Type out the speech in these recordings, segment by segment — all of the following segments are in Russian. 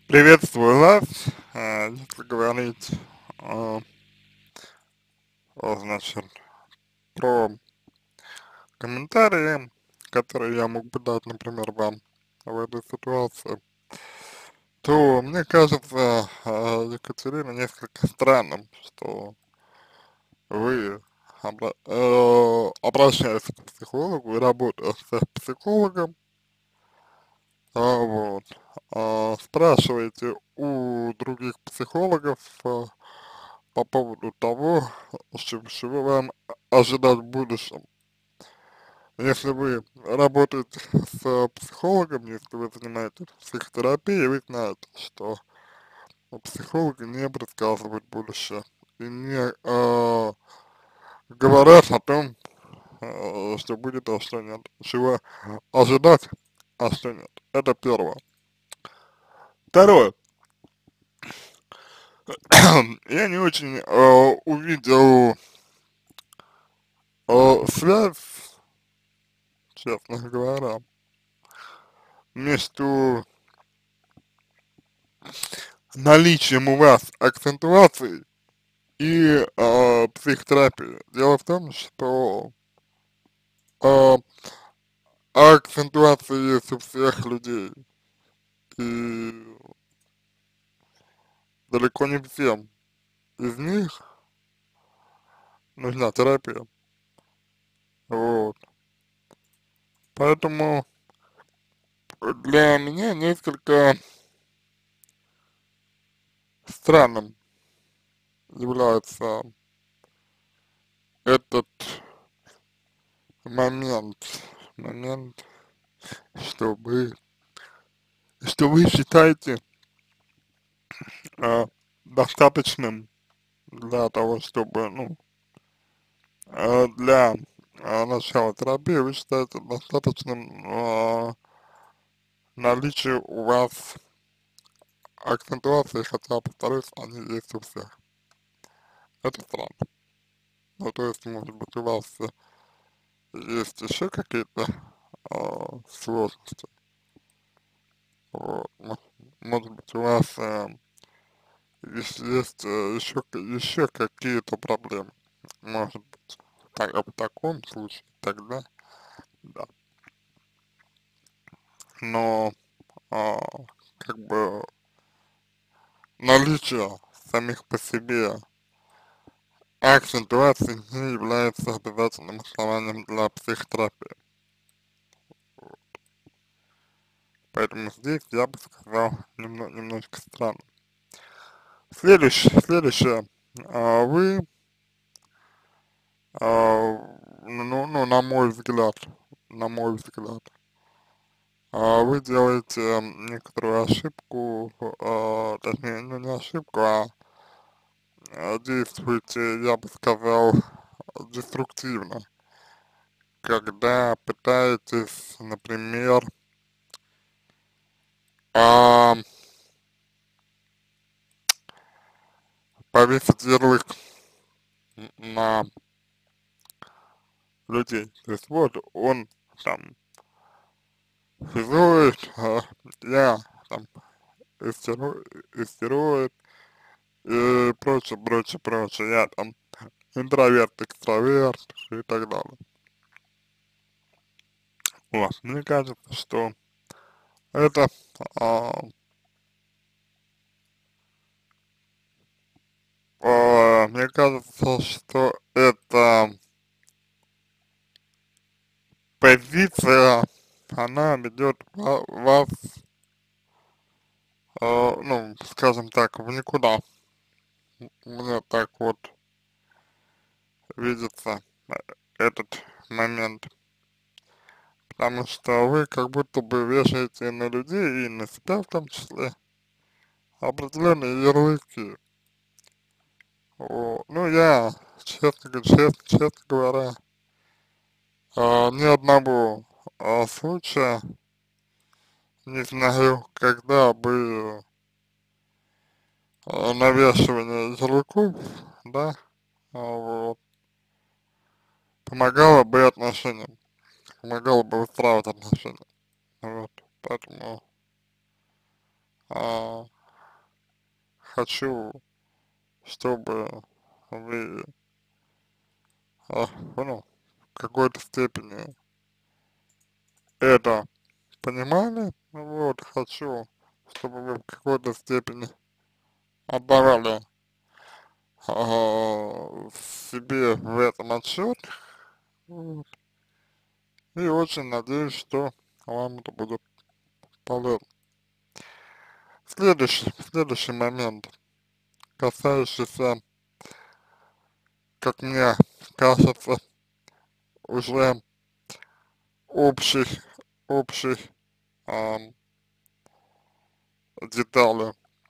Приветствую вас. Если говорить, а, значит, про комментарии, которые я мог бы дать, например, вам в этой ситуации, то мне кажется, Екатерина, несколько странным, что вы обращаясь к психологу и работая с психологом, вот, спрашиваете у других психологов по поводу того, чего вам ожидать в будущем. Если вы работаете с психологом, если вы занимаетесь психотерапией, вы знаете, что психологи не предсказывают будущее и не говорят о том, что будет, а что нет, чего ожидать, а что нет. Это первое. Второе. Я не очень увидел связь, честно говоря, между наличием у вас акцентуации и психотерапии. Дело в том, что э, акцентуация есть у всех людей, и далеко не всем из них нужна терапия. Вот. Поэтому для меня несколько странным является этот момент, момент, что вы, что вы считаете э, достаточным для того, чтобы, ну, для начала терапии вы считаете достаточным наличие у вас акцентуации, хотя, повторюсь, они есть у всех. Это странно. Ну, то есть, может быть, у вас есть еще какие-то сложности. Вот. Может быть, у вас есть еще какие-то проблемы. Может быть, в таком случае тогда, да. Но а, как бы наличие самих по себе акцентуаций не является обязательным основанием для психотерапии. Поэтому здесь я бы сказал немножко странно. Следующее. Вы, ну, на мой взгляд, вы делаете некоторую ошибку, точнее, ну, не ошибку, действуете, я бы сказал, деструктивно, когда пытаетесь, например, а, повесить ярлык на людей. То есть вот он там хизует, я там истерует и прочее, я там интроверт, экстраверт и так далее. Вот, мне кажется, что это, а, мне кажется, что это позиция, она ведет вас, ну, скажем так, в никуда. Мне так вот видится этот момент. Потому что вы как будто бы вешаете на людей и на себя в том числе определенные ярлыки. Вот. Ну, я, честно говоря, ни одного случая не знаю, когда бы навешивание ярлыков, да, вот, помогало бы отношениям, помогало бы выстраивать отношения. Вот, поэтому хочу, чтобы вы, ну, в какой-то степени это понимали, вот, хочу, чтобы вы в какой-то степени отдавали себе в этом отчет, вот, и очень надеюсь, что вам это будет полезно. Следующий момент, касающийся, как мне кажется, уже общих, общих ам, деталей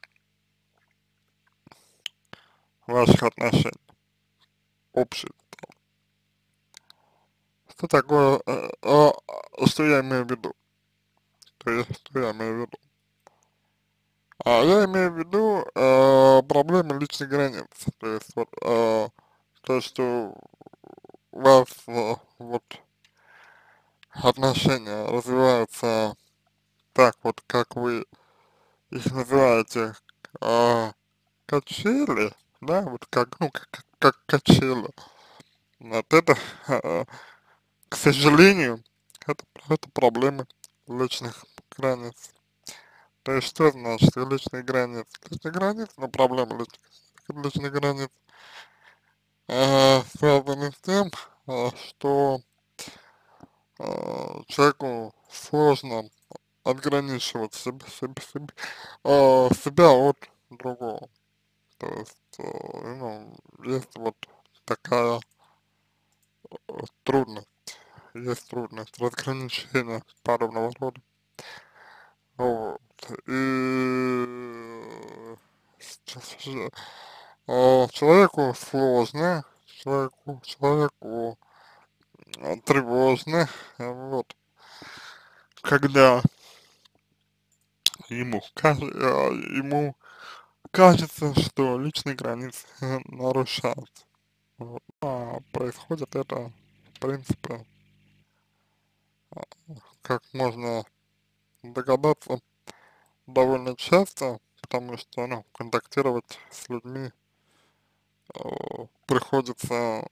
ваших отношений, общих. Что такое, что я имею в виду? То есть, что я имею в виду? Я имею в виду проблемы личных границ. То есть, вот, то, что у вас вот отношения развиваются так вот, как вы их называете, а, качели, да, вот как, ну, как качели. Вот это, а, к сожалению, это проблемы личных границ. То есть что значит личные границы? Личные границы, но проблемы личных границ связаны с тем, что человеку сложно отграничивать себя от другого. То есть, ну, есть вот такая трудность, есть трудность разграничения подобного рода. Вот. И человеку сложно, человеку тревожно, вот, когда ему кажется, что личные границы нарушаются. Вот. Происходит это, в принципе, как можно догадаться, довольно часто, потому что, ну, контактировать с людьми приходится,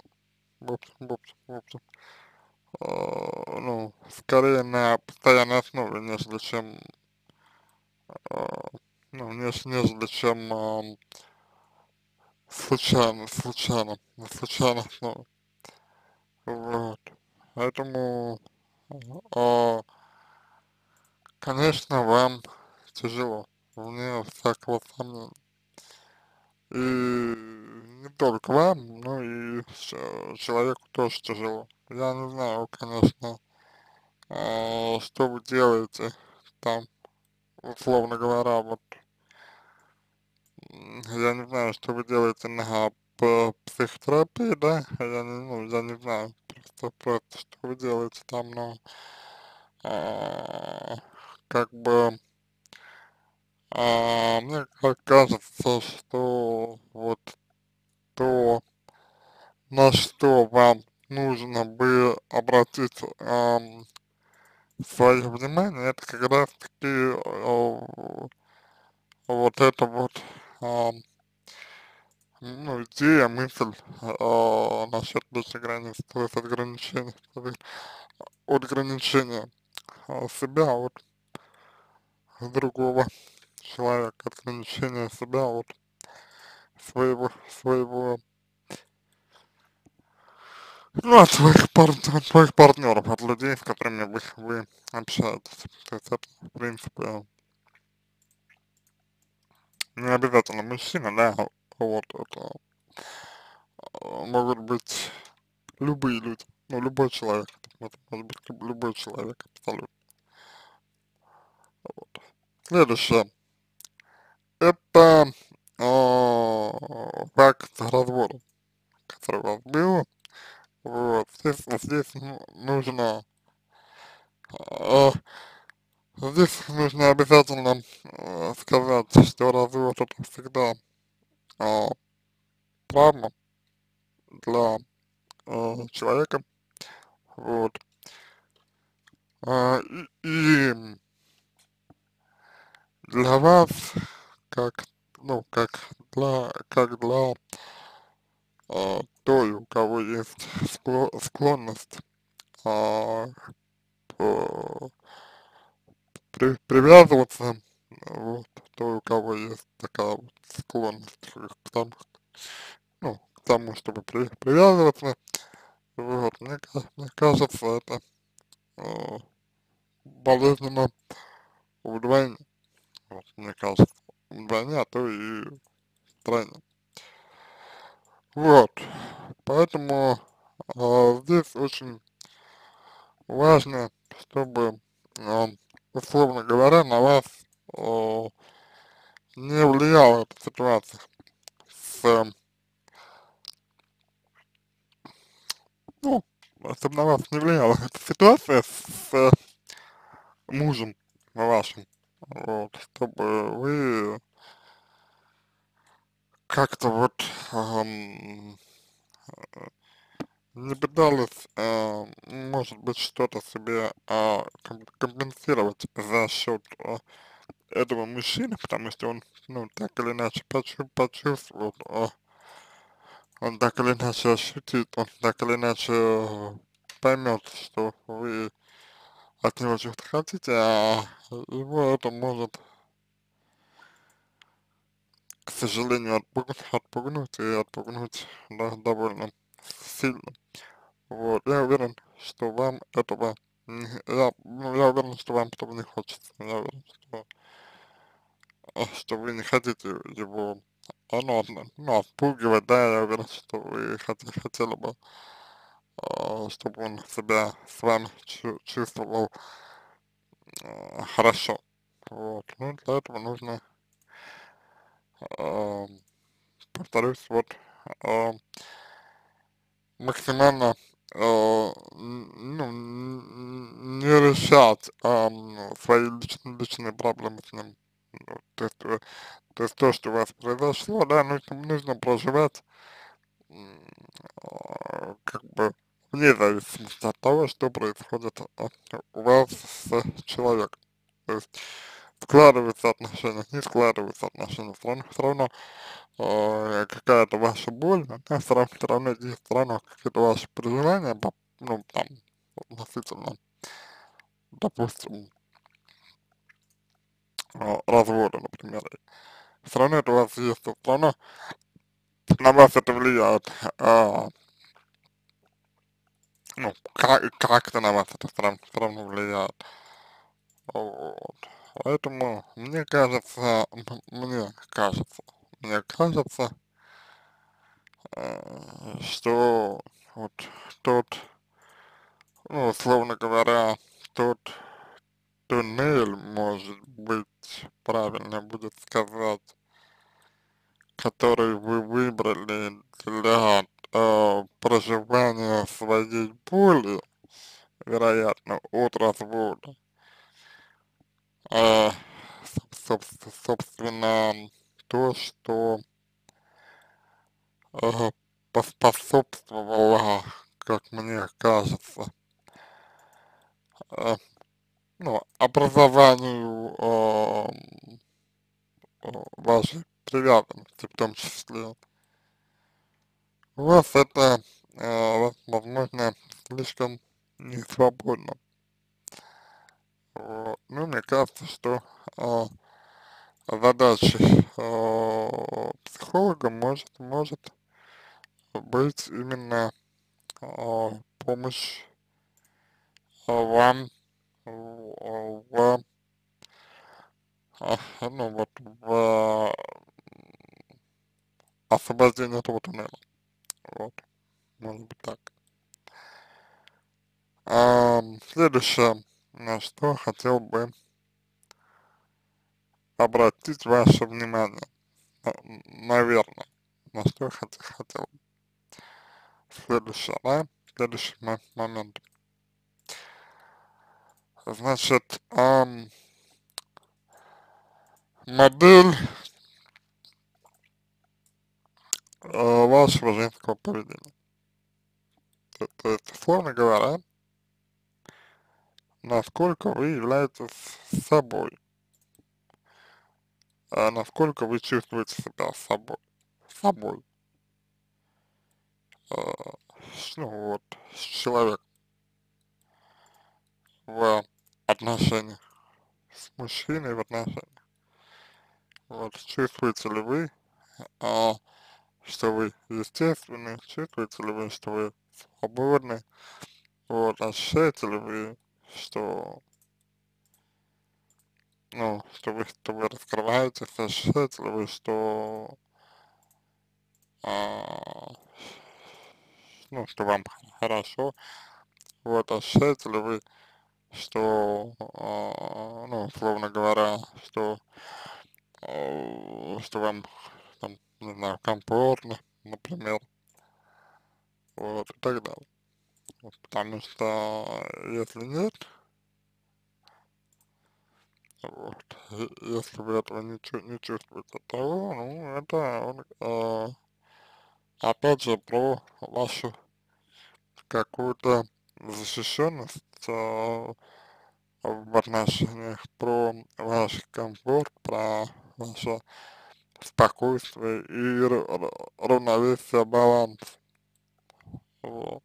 ну, скорее на постоянной основе, нежели чем, э, ну, нежели чем на случайной основе. Вот. Поэтому, а, конечно, вам тяжело, вне всякого сомнения. И не только вам, но и человеку тоже тяжело. Я не знаю, конечно, что вы делаете там, условно говоря, вот, я не знаю, что вы делаете на психотерапии, да, я не знаю, просто что вы делаете там, но, а, как бы, мне как кажется, что вот то, на что вам нужно бы обратить свое внимание, это как раз таки вот это вот, ам, ну, идея, мысль насчет личных границ, то есть ограничения себя от другого человека, ограничения себя от своего, ну, от своих партнеров, от людей, с которыми вы общаетесь. То есть это, в принципе, не обязательно мужчина, да, вот, это могут быть любые люди, ну, любой человек, это может быть любой человек, абсолютно. Вот. Следующее, это факт развода, который у вас был. Вот. Здесь нужно, а, здесь нужно обязательно сказать, что развод это всегда а, травма для человека. Вот. И для вас, как, ну, как как для той, у кого есть склонность а, по- привязываться, вот, той, у кого есть такая вот склонность к тому, ну, к тому, чтобы привязываться, вот, мне кажется, это э, болезненно вдвойне, вот, мне кажется, вдвойне, а то и втройне. Вот, поэтому здесь очень важно, чтобы, условно говоря, на вас э, не влияла эта ситуация с, ну, чтобы на вас не влияла эта ситуация с мужем вашим, вот, чтобы вы как-то вот не пытались, может быть, что-то себе компенсировать за счет этого мужчины, потому что он, ну, так или иначе почувствовал, он так или иначе ощутит, он так или иначе поймет, что вы от него чего-то хотите, а его это может, к сожалению, отпугнуть и отпугнуть, да, довольно сильно. Вот, я уверен, что вам этого я уверен, что вам этого не хочется. Я уверен, что вы не хотите его, ну, отпугивать, да, я уверен, что вы хотели бы, чтобы он себя с вами чувствовал хорошо. Вот, ну, для этого нужно, а, повторюсь, вот, а, максимально, ну, не решать, свои личные проблемы с ним. Ну, то есть то, что у вас произошло, да, нужно проживать, м, как бы вне зависимости от того, что происходит у вас с человеком. То есть складываются отношения, не складываются отношения, все равно какая-то ваша боль, она все равно есть, все равно какие-то ваши переживания, ну, там, относительно, допустим, развода, например. Все равно это у вас есть, все равно на вас это влияет, ну, как-то на вас это все равно влияет. Вот. Поэтому мне кажется, что вот тот, ну, условно говоря, тот туннель, может быть, правильно будет сказать, который вы выбрали для проживания своей боли, вероятно, от развода, а, собственно, то, что поспособствовало, как мне кажется, э, ну, образованию вашей привязанности в том числе. У вас это, возможно, слишком не свободно. Вот. Ну, мне кажется, что э, задачей психолога может быть именно помощь вам в, ну, вот, в освобождении этого туннеля. Вот, может быть так. Следующее, на что хотел бы обратить ваше внимание, наверное, на что хотел. Следующее, да, следующий момент. Значит, модель вашего женского поведения. То есть, условно говоря, насколько вы являетесь собой, насколько вы чувствуете себя собой, э, ну вот, с человеком в отношениях, с мужчиной в отношениях. Вот, чувствуете ли вы, а, что вы естественны, чувствуете ли вы, что вы свободны, вот, ощущаете ли вы, что, ну, что вы раскрываетесь, ощущаете ли вы, что, а, ну, что вам хорошо, вот, ощущаете ли вы, что, ну, условно говоря, что вам, там, не знаю, комфортно, например, вот, и так далее. Вот, потому что если нет, вот, если вы этого не чувствуете, то, ну, это, опять же, про вашу какую-то защищенность в отношениях, про ваш комфорт, про ваше спокойствие и равновесие, баланс. Вот.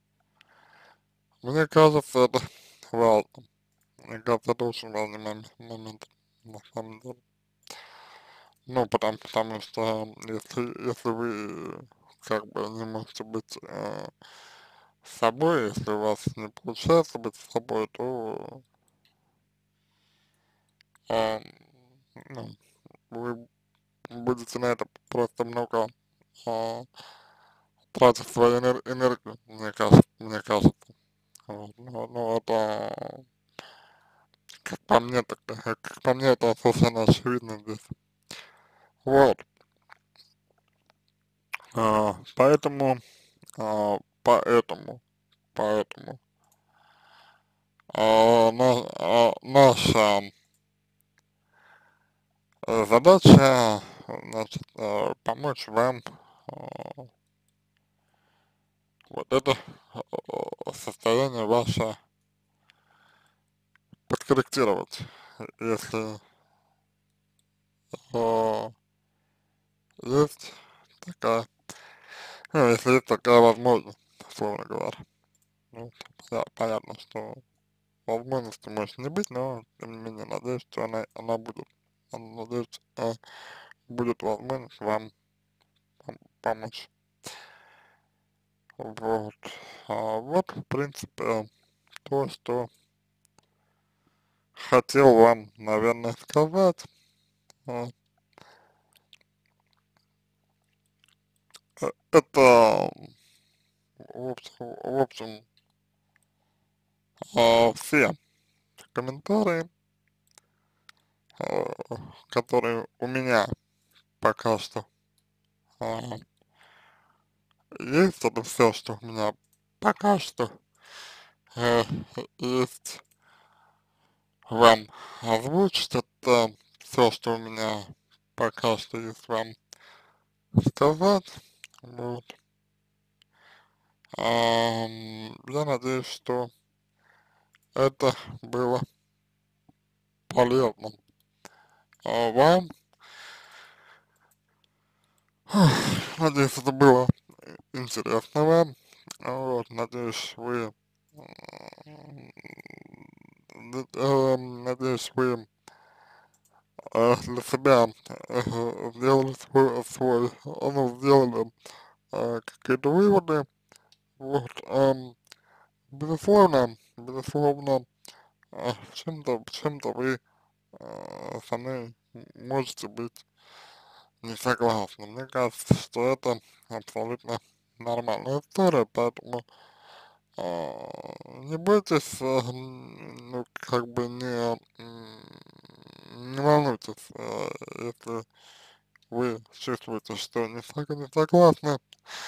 Мне кажется, это важно. Мне кажется, это очень важный момент, на самом деле. Ну, потому что если вы как бы не можете быть собой, если у вас не получается быть собой, то э, ну, вы будете на это просто много э, тратить свою энергию, мне кажется. Вот. Но это, как по мне, как по мне, это совершенно очевидно здесь. Вот. Поэтому, а, поэтому, поэтому, наша задача, значит, помочь вам вот это состояние ваше подкорректировать, если э, есть такая, ну, если есть такая возможность, условно говоря. Ну, понятно, что возможности может не быть, но тем не менее надеюсь, что она будет. Надеюсь, будет возможность вам помочь. Вот. Вот, в принципе, то, что хотел вам, наверное, сказать. Вот. Это, в общем, все комментарии, э, которые у меня пока что а, есть. Это все, что у меня пока что э, есть вам озвучить. Это все, что у меня пока что есть вам сказать. Вот. Я надеюсь, что это было полезно вам. Надеюсь, это было интересно вам. Вот, надеюсь, вы надеюсь, вы для себя сделали сделали какие-то выводы. Вот, безусловно, чем-то вы со мной можете быть не согласны. Мне кажется, что это абсолютно нормальная история, поэтому не бойтесь, ну, как бы не волнуйтесь, если вы чувствуете, что не согласны,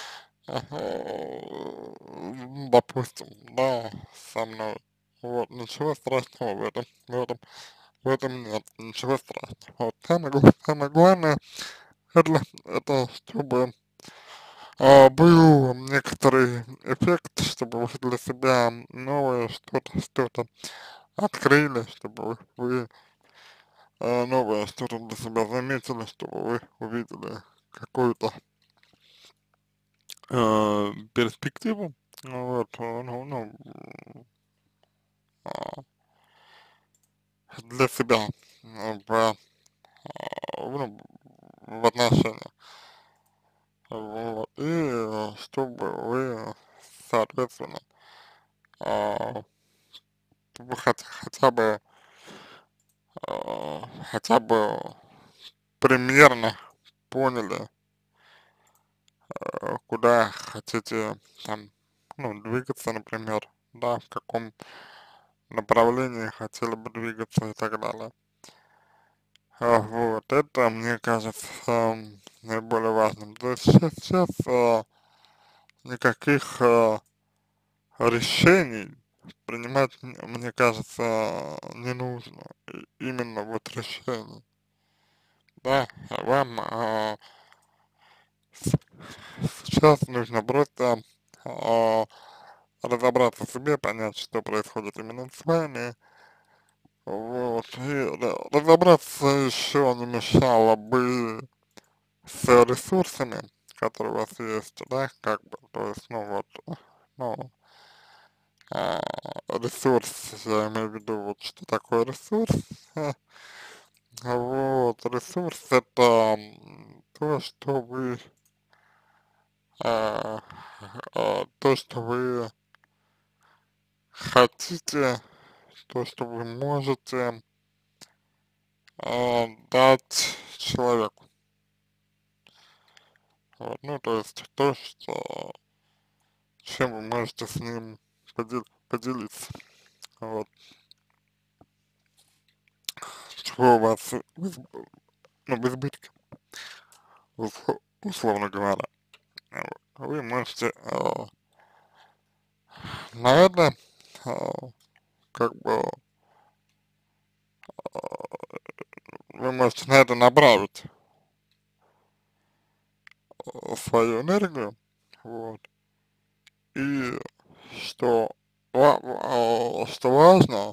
допустим, да, со мной. Вот, ничего страшного в этом нет, ничего страшного. Вот, самое главное, это чтобы был некоторый эффект, чтобы вы для себя новое что-то открыли, чтобы вы новое что-то для себя заметили, чтобы вы увидели какую-то перспективу, вот, а, для себя ну, в отношениях, вот, и чтобы вы, соответственно, а, вы хотя бы примерно поняли, куда хотите там, ну, двигаться, например, да, в каком направлении хотели бы двигаться и так далее. Вот, это, мне кажется, наиболее важным. То есть сейчас никаких решений принимать, мне кажется, не нужно. Именно вот решений. Да, вам сейчас нужно просто а, разобраться в себе, понять, что происходит именно с вами. Вот, и разобраться еще не мешало бы с ресурсами, которые у вас есть, да, как бы, то есть, ну вот, ну, а, ресурс, я имею в виду, вот, что такое ресурс, а, вот, ресурс это то, что вы, а, то, что вы хотите, то, что вы можете дать человеку, вот, ну, то есть то, что, чем вы можете с ним поделиться, вот, чего у вас, ну, в избытке, условно говоря. Вы можете, наверное, как бы, вы можете на это направить свою энергию, вот, и что, что важно,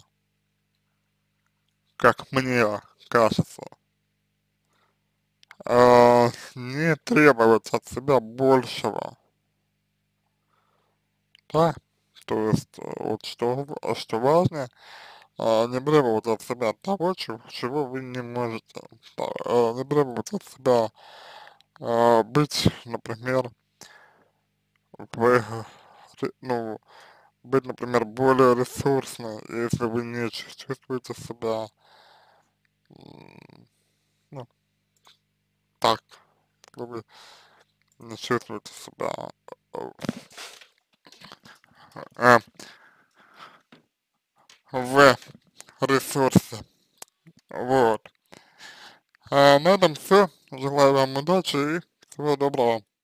как мне кажется, не требовать от себя большего, да, то есть, вот что важно, не требовать от себя того, чего вы не можете, не требовать от себя быть, например, в, ну, быть, например, более ресурсной, если вы не чувствуете себя, ну, так, если вы не чувствуете себя э, э, в ресурсе, вот. На этом все. Желаю вам удачи и всего доброго.